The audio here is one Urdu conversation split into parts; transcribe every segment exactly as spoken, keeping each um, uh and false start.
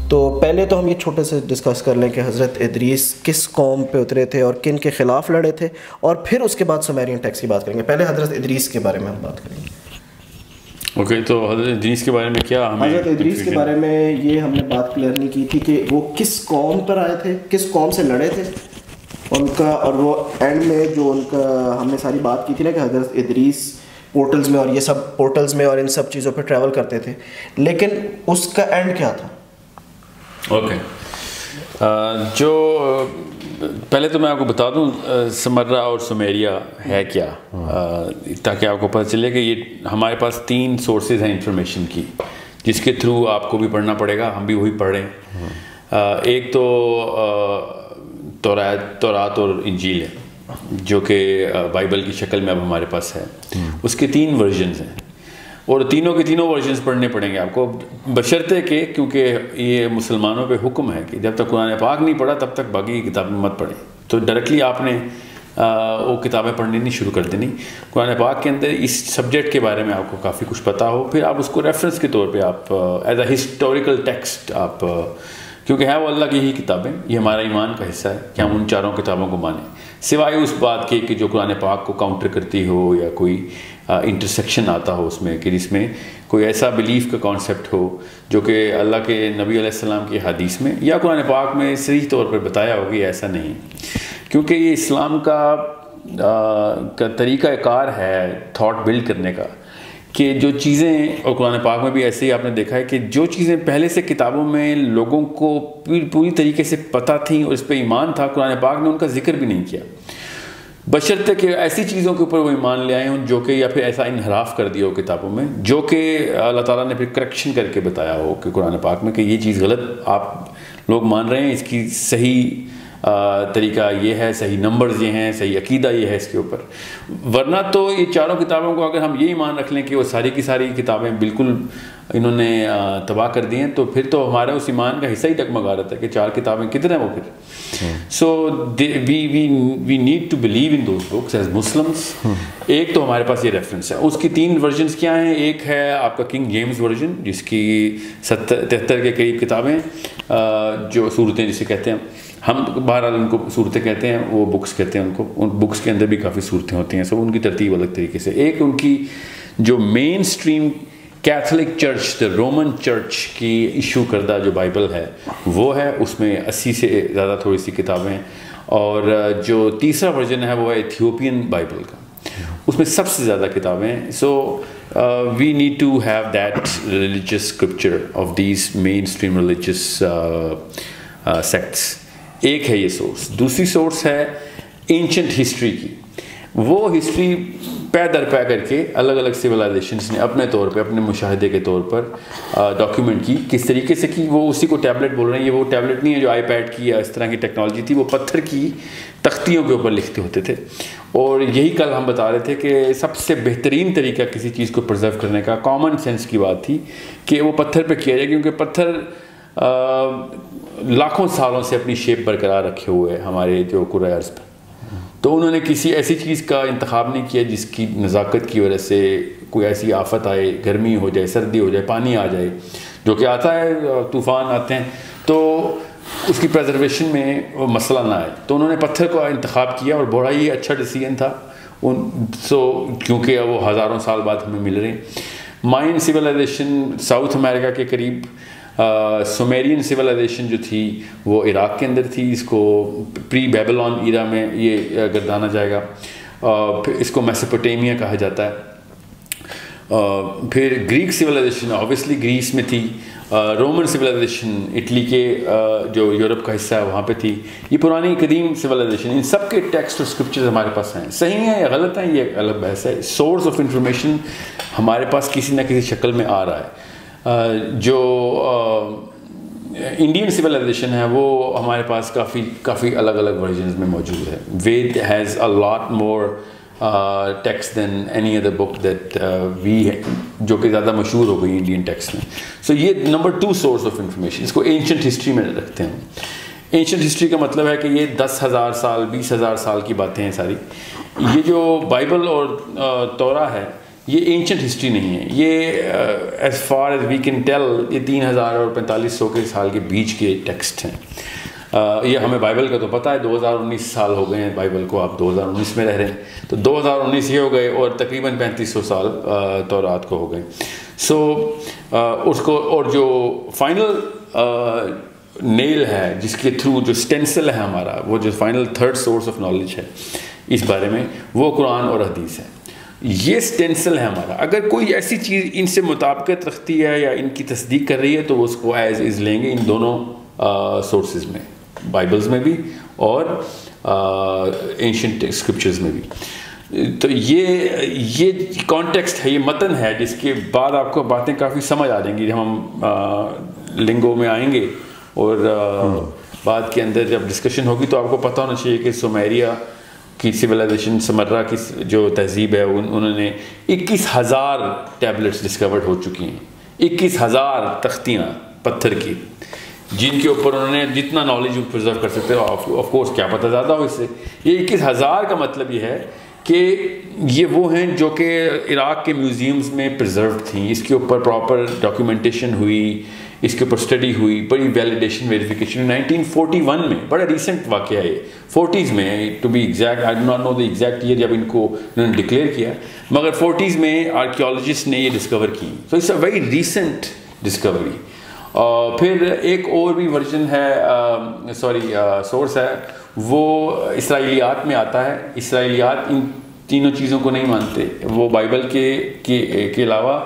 تو پہلے تو ہم یہ چھوٹے سے ڈسکس کر لیں کہ حضرت ادریس کس قوم پہ اترے تھے اور کن کے خلاف لڑے تھے, اور پھر اس کے بعد سومیرین ٹیکسٹ کی بات کریں گے. پہلے حضرت ادریس کے بارے میں ہم بات کریں گے. اوکے okay, تو حضرت ادریس کے بارے میں کیا ہمیں حضرت ادریس کے بارے میں یہ ہم نے بات کلیئر نہیں کی تھی کہ وہ کس قوم پر آئے تھے, کس قوم سے لڑے تھے ان کا, اور وہ اینڈ میں جو ان کا ہم نے ساری بات کی تھی نا کہ حضرت ادریس پورٹلز میں اور یہ سب پورٹلز میں اور ان سب چیزوں پہ ٹریول کرتے تھے, لیکن اس کا اینڈ کیا تھا. Okay okay. جو پہلے تو میں آپ کو بتا دوں سمرہ اور سمیریا ہے کیا, تاکہ آپ کو پتہ چلے کہ یہ ہمارے پاس تین سورسز ہیں انفارمیشن کی جس کے تھرو آپ کو بھی پڑھنا پڑے گا, ہم بھی وہی پڑھ رہے ہیں. ایک تو تورات تورات اور انجیل ہے جو کہ بائبل کی شکل میں اب ہمارے پاس ہے. اس کے تین ورژنز ہیں اور تینوں کے تینوں ورژنز پڑھنے پڑیں گے آپ کو, بشرطے کہ کیونکہ یہ مسلمانوں پہ حکم ہے کہ جب تک قرآن پاک نہیں پڑھا تب تک باقی کی کتابیں مت پڑھیں. تو ڈائریکٹلی آپ نے وہ کتابیں پڑھنی نہیں شروع کر دینی. قرآن پاک کے اندر اس سبجیکٹ کے بارے میں آپ کو کافی کچھ پتہ ہو, پھر آپ اس کو ریفرنس کے طور پہ آپ ایز اے ہسٹوریکل ٹیکسٹ آپ, کیونکہ ہے وہ اللہ کی ہی کتابیں, یہ ہمارا ایمان کا حصہ ہے کہ ہم ان چاروں کتابوں کو مانیں, سوائے اس بات کے کہ جو قرآن پاک کو کاؤنٹر کرتی ہو یا کوئی انٹرسیکشن آتا ہو اس میں, کہ جس میں کوئی ایسا بلیف کا کانسیپٹ ہو جو کہ اللہ کے نبی علیہ السلام کی حدیث میں یا قرآن پاک میں صحیح طور پر بتایا ہوگا. ایسا نہیں, کیونکہ یہ اسلام کا کا طریقہ کار ہے تھاٹ بلڈ کرنے کا, کہ جو چیزیں, اور قرآن پاک میں بھی ایسے ہی آپ نے دیکھا ہے کہ جو چیزیں پہلے سے کتابوں میں لوگوں کو پوری طریقے سے پتہ تھیں اور اس پہ ایمان تھا, قرآن پاک نے ان کا ذکر بھی نہیں کیا, بشرطے کہ ایسی چیزوں کے اوپر وہ ایمان لے آئے ہوں جو کہ, یا پھر ایسا انحراف کر دیا ہو کتابوں میں جو کہ اللہ تعالیٰ نے پھر کریکشن کر کے بتایا ہو کہ قرآن پاک میں کہ یہ چیز غلط آپ لوگ مان رہے ہیں, اس کی صحیح طریقہ یہ ہے, صحیح نمبرز یہ ہیں, صحیح عقیدہ یہ ہے اس کے اوپر. ورنہ تو یہ چاروں کتابوں کو اگر ہم یہ ایمان رکھ لیں کہ وہ ساری کی ساری کتابیں بالکل انہوں نے تباہ کر دی ہیں, تو پھر تو ہمارے اس ایمان کا حصہ ہی ڈگمگا رہتا ہے کہ چار کتابیں کدھر ہیں وہ پھر. So we we we need to believe in those books as Muslims. ایک تو ہمارے پاس یہ ریفرنس ہے, اس کی تین ورژنس کیا ہیں. ایک ہے آپ کا کنگ جیمز ورژن جس کی ستر تہتر کے قریب کتابیں, جو صورتیں جسے کہتے ہیں ہم, بہرحال ان کو صورتیں کہتے ہیں, وہ بکس کہتے ہیں ان کو. ان بکس کے اندر بھی کافی صورتیں ہوتی ہیں, سب ان کی ترتیب الگ طریقے سے. ایک ان کی جو mainstream Catholic church, the Roman church کی ایشو کردہ جو بائبل ہے وہ ہے, اس میں اسی سے زیادہ تھوڑی سی کتابیں. اور جو تیسرا ورژن ہے وہ ہے ایتھیوپین بائبل کا, اس میں سب سے زیادہ کتابیں ہیں. So we need to have that religious scripture of these mainstream religious sects. ایک ہے یہ سورس. دوسری سورس ہے اینشنٹ ہسٹری کی. وہ ہسٹری پے در پے کر کے الگ الگ سویلائزیشنس نے اپنے طور پہ, اپنے مشاہدے کے طور پر ڈاکیومنٹ کی. کس طریقے سے کی, وہ اسی کو ٹیبلٹ بول رہے ہیں. یہ وہ ٹیبلٹ نہیں ہے جو آئی پیڈ کی یا اس طرح کی ٹیکنالوجی تھی, وہ پتھر کی تختیوں کے اوپر لکھتے ہوتے تھے. اور یہی کل ہم بتا رہے تھے کہ سب سے بہترین طریقہ کسی چیز کو پرزرو کرنے کا کامن سینس کی بات تھی کہ وہ پتھر پہ کیا جائے, کیونکہ پتھر لاکھوں سالوں سے اپنی شیپ برقرار رکھے ہوئے ہمارے جو کرۂ ارض پہ. تو انہوں نے کسی ایسی چیز کا انتخاب نہیں کیا جس کی نزاکت کی وجہ سے کوئی ایسی آفت آئے, گرمی ہو جائے, سردی ہو جائے, پانی آ جائے, جو کہ آتا ہے, طوفان آتے ہیں, تو اس کی پریزرویشن میں وہ مسئلہ نہ آئے. تو انہوں نے پتھر کو انتخاب کیا اور بڑا ہی اچھا ڈیسیجن تھا ان. سو کیونکہ وہ ہزاروں سال بعد ہمیں مل رہے ہیں. مائن سویلائزیشن ساؤتھ امریکہ کے قریب, سومیرین سویلائزیشن جو تھی وہ عراق کے اندر تھی. اس کو پری بیبلون ایرا میں یہ گردانا جائے گا. پھر اس کو میسوپوٹیمیا کہا جاتا ہے. پھر گریک سویلائزیشن اوبیسلی گریس میں تھی. رومن سویلائزیشن اٹلی کے جو یورپ کا حصہ ہے وہاں پہ تھی. یہ پرانی قدیم سویلائزیشن, ان سب کے ٹیکسٹ اور اسکرپچرز ہمارے پاس ہیں. صحیح ہیں یا غلط ہیں یہ الگ بحث ہے. سورس آف انفارمیشن ہمارے پاس کسی نہ کسی شکل میں آ رہا ہے. جو انڈین سویلائزیشن ہے وہ ہمارے پاس کافی کافی الگ الگ ورژنز میں موجود ہے. With has a lot more text than any other book that we, جو کہ زیادہ مشہور ہو گئی انڈین ٹیکسٹ میں. سو یہ number two source of information. اس کو اینشنٹ ہسٹری میں رکھتے ہیں. اینشنٹ ہسٹری کا مطلب ہے کہ یہ دس ہزار سال بیس ہزار سال کی باتیں ہیں ساری. یہ جو بائبل اور تورا ہے یہ اینشنٹ ہسٹری نہیں ہے، یہ as far as we can tell یہ تین ہزار اور پینتالیس سو کے سال کے بیچ کے ٹیکسٹ ہیں. یہ ہمیں بائبل کا تو پتہ ہے، دو ہزار انیس سال ہو گئے ہیں بائبل کو، آپ دو ہزار انیس میں رہ رہے ہیں، تو دو ہزار انیس یہ ہو گئے اور تقریباً پینتیس سو سال تورات کو ہو گئے. سو اس کو اور جو فائنل نیل ہے جس کے تھرو جو اسٹینسل ہے ہمارا، وہ جو final third source of knowledge ہے اس بارے میں، وہ قرآن اور حدیث ہے. یہ اسٹینسل ہے ہمارا. اگر کوئی ایسی چیز ان سے مطابقت رکھتی ہے یا ان کی تصدیق کر رہی ہے تو وہ اس کو ایز از لیں گے ان دونوں سورسز میں، بائبلز میں بھی اور اینشنٹ اسکرپچرز میں بھی. تو یہ یہ کانٹیکسٹ ہے، یہ متن ہے جس کے بعد آپ کو باتیں کافی سمجھ آ جائیں گی جب ہم لنگو میں آئیں گے، اور بعد کے اندر جب ڈسکشن ہوگی تو آپ کو پتہ ہونا چاہیے کہ سومیریا کی سویلائزیشن، سمرا کی جو تہذیب ہے، انہوں نے اکیس ہزار ٹیبلٹس ڈسکورڈ ہو چکی ہیں، اکیس ہزار تختیاں پتھر کی، جن کے اوپر انہوں نے جتنا نالج پرزرو کر سکتے ہیں. آف کورس کیا پتہ زیادہ ہو اس سے. یہ اکیس ہزار کا مطلب یہ ہے کہ یہ وہ ہیں جو کہ عراق کے میوزیمز میں پرزروڈ تھیں، اس کے اوپر پراپر ڈاکیومنٹیشن ہوئی، اس کے اوپر اسٹڈی ہوئی، بڑی validation verification. Nineteen forty one میں بڑا ریسنٹ واقعہ ہے، فورٹیز میں to be exact, I do not know the exact year جب ان کو انہوں نے ڈکلیئر کیا، مگر فورٹیز میں آرکیولوجسٹ نے یہ ڈسکور کی. So it's a very recent discovery. پھر ایک اور بھی ورژن ہے، سوری سورس ہے، وہ اسرائیلیات میں آتا ہے. اسرائیلیات ان تینوں چیزوں کو نہیں مانتے، وہ بائبل کے کے علاوہ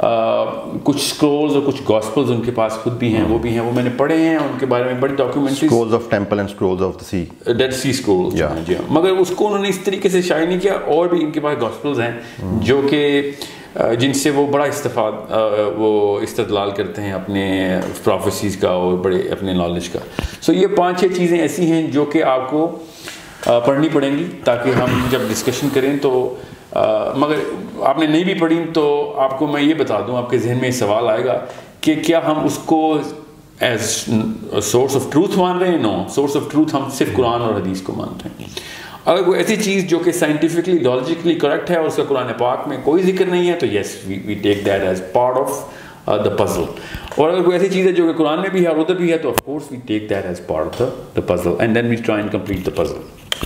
کچھ اسکرولز اور کچھ گاسپلز ان کے پاس خود بھی ہیں، وہ بھی ہیں، وہ میں نے پڑھے ہیں ان کے بارے میں بڑی documentaries, scrolls of temple and scrolls of the sea, dead sea scrolls. جی ہاں، مگر اس کو انہوں نے اس طریقے سے شائع نہیں کیا. اور بھی ان کے پاس گاسپلز ہیں جو کہ جن سے وہ بڑا استفاد وہ استدلال کرتے ہیں اپنے پروفیسیز کا اور بڑے اپنے نالج کا. سو یہ پانچ چھ چیزیں ایسی ہیں جو کہ آپ کو پڑھنی پڑیں گی تاکہ ہم جب ڈسکشن کریں تو، مگر آپ نے نہیں بھی پڑھی تو آپ کو میں یہ بتا دوں، آپ کے ذہن میں سوال آئے گا کہ کیا ہم اس کو ایز سورس آف ٹروتھ مان رہے ہیں؟ نو، سورس آف ٹروتھ ہم صرف قرآن اور حدیث کو مانتے ہیں. اگر کوئی ایسی چیز جو کہ سائنٹیفکلی لاجیکلی کریکٹ ہے اور اس کا قرآن پاک میں کوئی ذکر نہیں ہے تو yes we take that as part of the puzzle. اور اگر کوئی ایسی چیز ہے جو کہ قرآن میں بھی ہے اور ادھر بھی ہے تو of course we take that as part of the puzzle and then we try and complete the puzzle.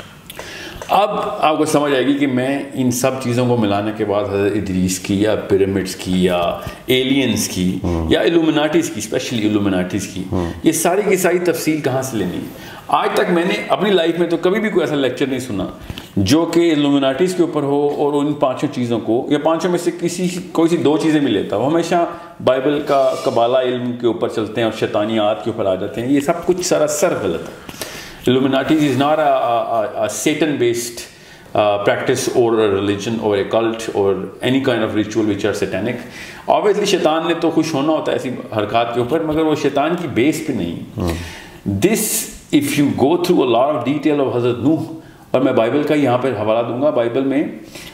اب آپ کو سمجھ آئے گی کہ میں ان سب چیزوں کو ملانے کے بعد حضرت ادریس کی یا پیرامڈس کی یا ایلینز کی یا الومناٹیز کی، اسپیشلی الومناٹیز کی، یہ ساری کی ساری تفصیل کہاں سے لینی ہے؟ آج تک میں نے اپنی لائف میں تو کبھی بھی کوئی ایسا لیکچر نہیں سنا جو کہ الومناٹیز کے اوپر ہو اور ان پانچوں چیزوں کو یا پانچوں میں سے کسی کوئی سی دو چیزیں بھی لیتا. وہ ہمیشہ بائبل کا قبالہ علم کے اوپر چلتے ہیں اور شیطانیات کے اوپر آ جاتے ہیں. یہ سب کچھ سراسر غلط ہے. Illuminatis is not a, a, a Satan-based uh, practice or a religion or a cult or any kind of ritual which are satanic. Obviously شیطان نے تو خوش ہونا ہوتا ہے ایسی حرکات کے اوپر، مگر وہ شیطان کی بیس پہ نہیں. This if you go through a lot of detail of حضرت نوح، اور میں بائبل کا یہاں پہ حوالہ دوں گا، بائبل میں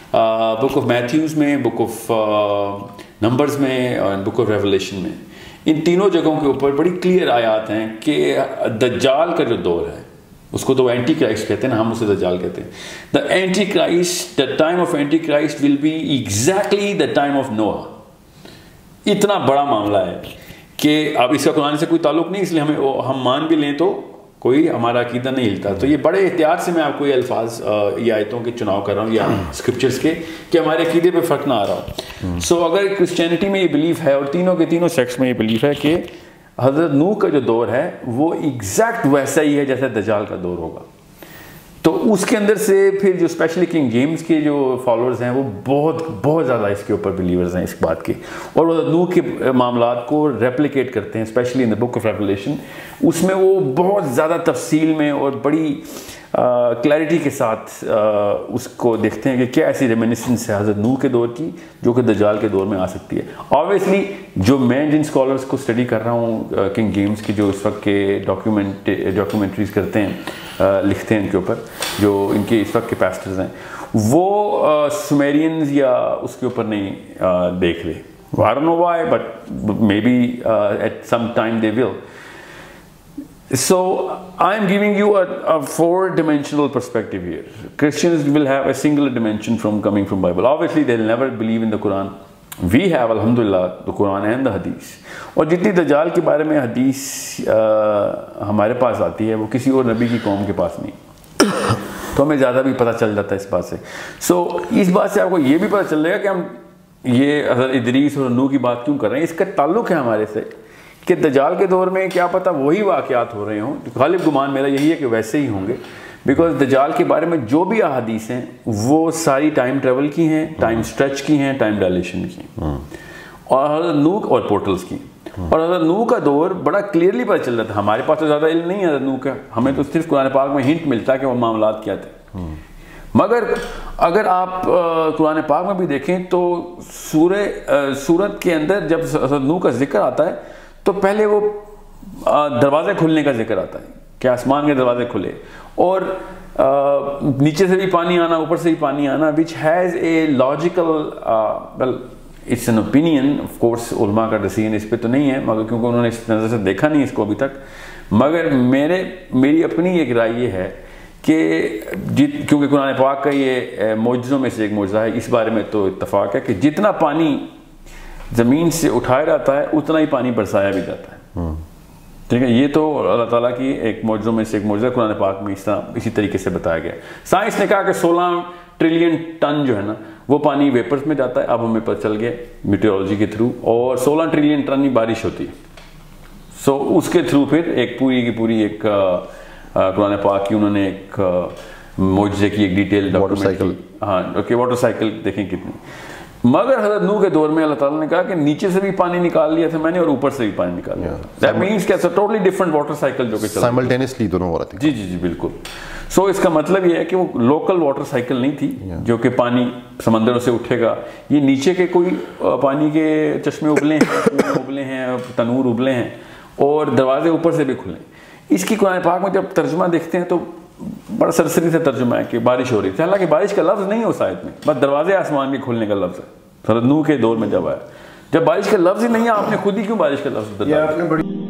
بک آف میتھیوز میں، بک آف نمبرز میں اور بک آف ریولیشن میں، ان تینوں جگہوں کے اوپر بڑی کلیئر آیات ہیں کہ دجال کا جو دور ہے اس کو تو اینٹی کرائسٹ کہتے ہیں نا، ہم اسے دجال کہتے ہیں. The antichrist, the time of antichrist will be exactly the time of نوح. اتنا بڑا معاملہ ہے کہ اب اس کا قرآن سے کوئی تعلق نہیں، اس لیے ہمیں ہم مان بھی لیں تو کوئی ہمارا عقیدہ نہیں ہلتا. تو یہ بڑے احتیاط سے میں آپ کو یہ الفاظ یہ آیتوں کے چناؤ کر رہا ہوں یا اسکرپچرس کے کہ ہمارے عقیدے پہ فرق نہ آ رہا ہو. سو اگر کرسچینٹی میں یہ بلیف ہے اور تینوں کے تینوں سیکٹس میں یہ بلیف ہے کہ حضرت نوح کا جو دور ہے وہ ایگزیکٹ ویسا ہی ہے جیسے دجال کا دور ہوگا، تو اس کے اندر سے پھر جو اسپیشلی کنگ جیمز کے جو فالوورز ہیں وہ بہت بہت زیادہ اس کے اوپر بلیورز ہیں اس بات کے، اور وہ نوح کے معاملات کو ریپلیکیٹ کرتے ہیں especially in the book of revelation. اس میں وہ بہت زیادہ تفصیل میں اور بڑی کلیئرٹی کے ساتھ اس کو دیکھتے ہیں کہ کیا ایسی ریمینسنس ہے حضرت نوح کے دور کی جو کہ دجال کے دور میں آ سکتی ہے. آبویسلی جو میں جن اسکالرس کو اسٹڈی کر رہا ہوں کنگ جیمز کی جو اس وقت کے ڈاکیومنٹ ڈاکیومنٹریز کرتے ہیں، لکھتے ہیں ان کے اوپر، جو ان کے اس وقت کے پیسٹرز ہیں، وہ سومیرینز یا اس کے اوپر نہیں دیکھ رہے. I don't know why, but maybe uh, at some time they will. So I am giving you a, a four-dimensional perspective here. Christians will have a singular dimension from coming from Bible. Obviously, they'll never believe in the Quran. We have, alhamdulillah, the Quran and the Hadith. اور جتنی دجال کے بارے میں حدیث ہمارے پاس آتی ہے وہ کسی اور نبی کی قوم کے پاس نہیں، تو ہمیں زیادہ بھی پتہ چل جاتا ہے اس بات سے. سو اس بات سے آپ کو یہ بھی پتہ چل جائے گا کہ ہم یہ حضرت ادریس اور نوح کی بات کیوں کر رہے ہیں. اس کا تعلق ہے ہمارے سے کہ دجال کے دور میں کیا پتہ وہی واقعات ہو رہے ہوں. غالب گمان میرا یہی ہے کہ ویسے ہی ہوں گے، بیکاز دجال کے بارے میں جو بھی احادیث ہیں وہ ساری ٹائم ٹریول کی ہیں، ٹائم سٹریچ کی ہیں، ٹائم ڈائلیشن کی، اور حضرت نوح اور پورٹلز کی. اور حضرت نوح کا دور بڑا کلیئرلی پتہ چل رہا تھا. ہمارے پاس تو زیادہ علم نہیں ہے حضرت نوح کا، ہمیں تو صرف قرآن پاک میں ہنٹ ملتا ہے کہ وہ معاملات کیا تھے. مگر اگر آپ قرآن پاک میں بھی دیکھیں تو سورہ سورت کے اندر جب حضرت نوح کا ذکر آتا ہے تو پہلے وہ دروازے کھلنے کا ذکر آتا ہے کہ آسمان کے دروازے کھلے اور نیچے سے بھی پانی آنا، اوپر سے بھی پانی آنا، which has a logical well it's an opinion. Of course علماء کا ڈیسیژن اس پہ تو نہیں ہے، مگر کیونکہ انہوں نے اس نظر سے دیکھا نہیں اس کو ابھی تک. مگر میرے میری اپنی ایک رائے یہ ہے کہ جت کیونکہ قرآن پاک کا یہ معجزوں میں سے ایک معجزہ ہے، اس بارے میں تو اتفاق ہے کہ جتنا پانی زمین سے اٹھایا جاتا ہے اتنا ہی پانی برسایا بھی جاتا ہے. ٹھیک ہے، یہ تو اللہ تعالیٰ کی ایک معجزوں میں سے ایک معجزہ قرآن پاک میں اس طرح اسی طریقے سے بتایا گیا. سائنس نے کہا کہ سولہ ٹریلین ٹن جو ہے نا وہ پانی ویپرز میں جاتا ہے. اب ہمیں پتہ چل گیا میٹیورولوجی کے تھرو، اور سولہ ٹریلین ٹن ہی بارش ہوتی ہے. سو اس کے تھرو پھر ایک پوری کی پوری ایک قرآن پاک کی انہوں نے ایک معجزے کی ایک ڈیٹیل ڈاکومنٹ. ہاں اوکے، واٹر سائیکل دیکھیں کتنی. مگر حضرت نوح کے دور میں اللہ تعالیٰ نے کہا کہ نیچے سے بھی پانی نکال لیا تھا میں نے اور اوپر سے بھی پانی نکال لیا تھا. دیٹ مینس کہ ٹوٹلی ڈفرنٹ واٹر سائیکل جو کہ سائملٹینیسلی دونوں ہو رہا تھا. جی جی جی بالکل. سو اس کا مطلب یہ ہے کہ وہ لوکل واٹر سائیکل نہیں تھی جو کہ پانی سمندروں سے اٹھے گا. یہ نیچے کے کوئی پانی کے چشمے ابلے ہیں، کنویں ابلے ہیں، تنور ابلے ہیں، اور دروازے اوپر سے بھی کھلے. اس کی قرآن پاک میں جب ترجمہ دیکھتے ہیں تو بڑا سرسری سے ترجمہ ہے کہ بارش ہو رہی تھی، حالانکہ بارش کا لفظ نہیں ہے اس آیت میں، بس دروازے آسمان کے کھلنے کا لفظ ہے. حضرت نوح کے دور میں جب آیا، جب بارش کا لفظ ہی نہیں ہے آپ نے خود ہی کیوں بارش کا لفظ بتا دیا؟